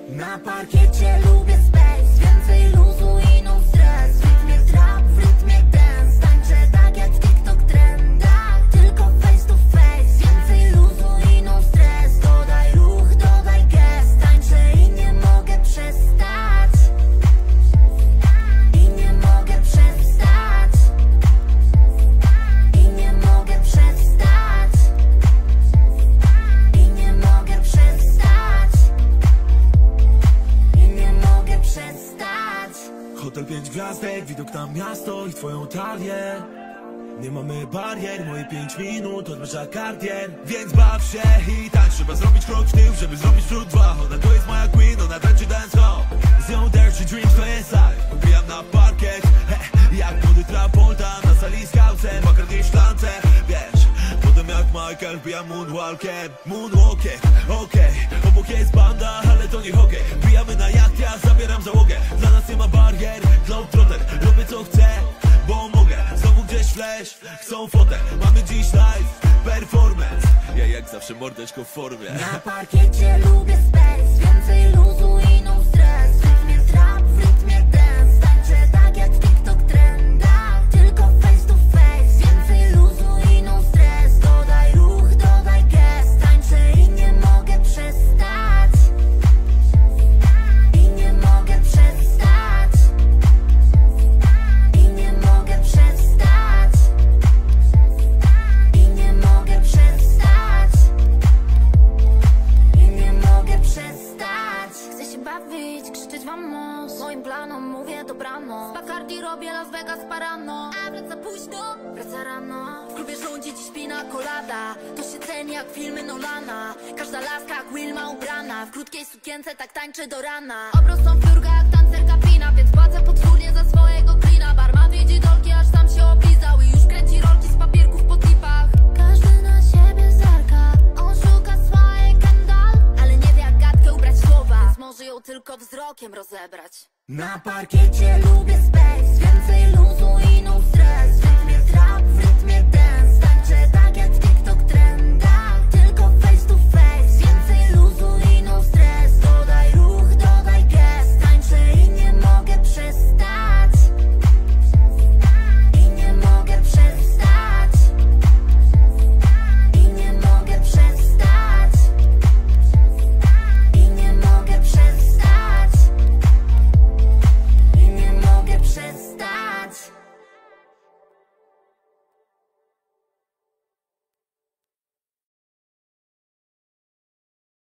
Na parkiecie lubię space, więcej luzu i no stres. W rytmie trap, w rytmie dance, tańczę tak jak w TikTok trendach. Tylko face to face, więcej luzu i no stres. Dodaj ruch, dodaj gest, tańczę i nie mogę przestać. I nie mogę przestać. I nie mogę przestać. I nie mogę przestać. I nie mogę przestać. Hotel 5 gwiazdek, widok na miasto i twoją talię. Nie mamy barier, moje 5 minut odmierza Cartier. Więc baw się i tak trzeba zrobić krok w tył, żeby zrobić przód dwa. Ona to jest moja queen, ona tańczy dancehall. Z nią Dirty Dreams to jest life. Pobijam na parkiet, jak młody Travolta na sali z house'em, Bacardi w szklance. Wiesz, potem jak Michael wbijam moonwalkiem. Moonwalkiem, okej, obok jest banda, ale to nie hokej. Wbijamy na jacht, ja zabieram załogę. Dla nas nie ma barier, globetrotter, robię co chcę, bo mogę. Znowu gdzieś flash, chcą fotę. Mamy dziś live, performance. Ja jak zawsze mordeczko w formie. Na parkiecie lubię space, więcej luzu i no stres. W rytmie trap, w rytmie dance, tańczę tak jak w TikTok trendach. Tylko face to face, więcej luzu i no stres. Dodaj ruch, dodaj gest, tańczę i nie mogę przestać. I nie mogę przestać. I nie mogę przestać. I nie mogę przestać. I nie mogę przestać. Chcę się bawić, krzyczeć wam nos. Moim planom mówię dobranoc. Bacardi robię Las Vegas parano. A wraca późno, wraca rano. W klubie rządzi dziś pina colada. To się ceni jak filmy Nolana. Każda laska jak Wilma ubrana. W krótkiej sukience tak tańczy do rana. Obrosą w piórka jak tancerka Pina. Więc płacę podwórnie za swojego klina. Barman wiedzie dolki, aż sam się oblizał. I już kręci rolki z papierków po tipach. Każdy na siebie zerka. On szuka swojej Kendall, ale nie wie jak gadkę ubrać słowa, więc może ją tylko wzrokiem rozebrać. Na parkiecie lubię space, więcej luzu i no stres.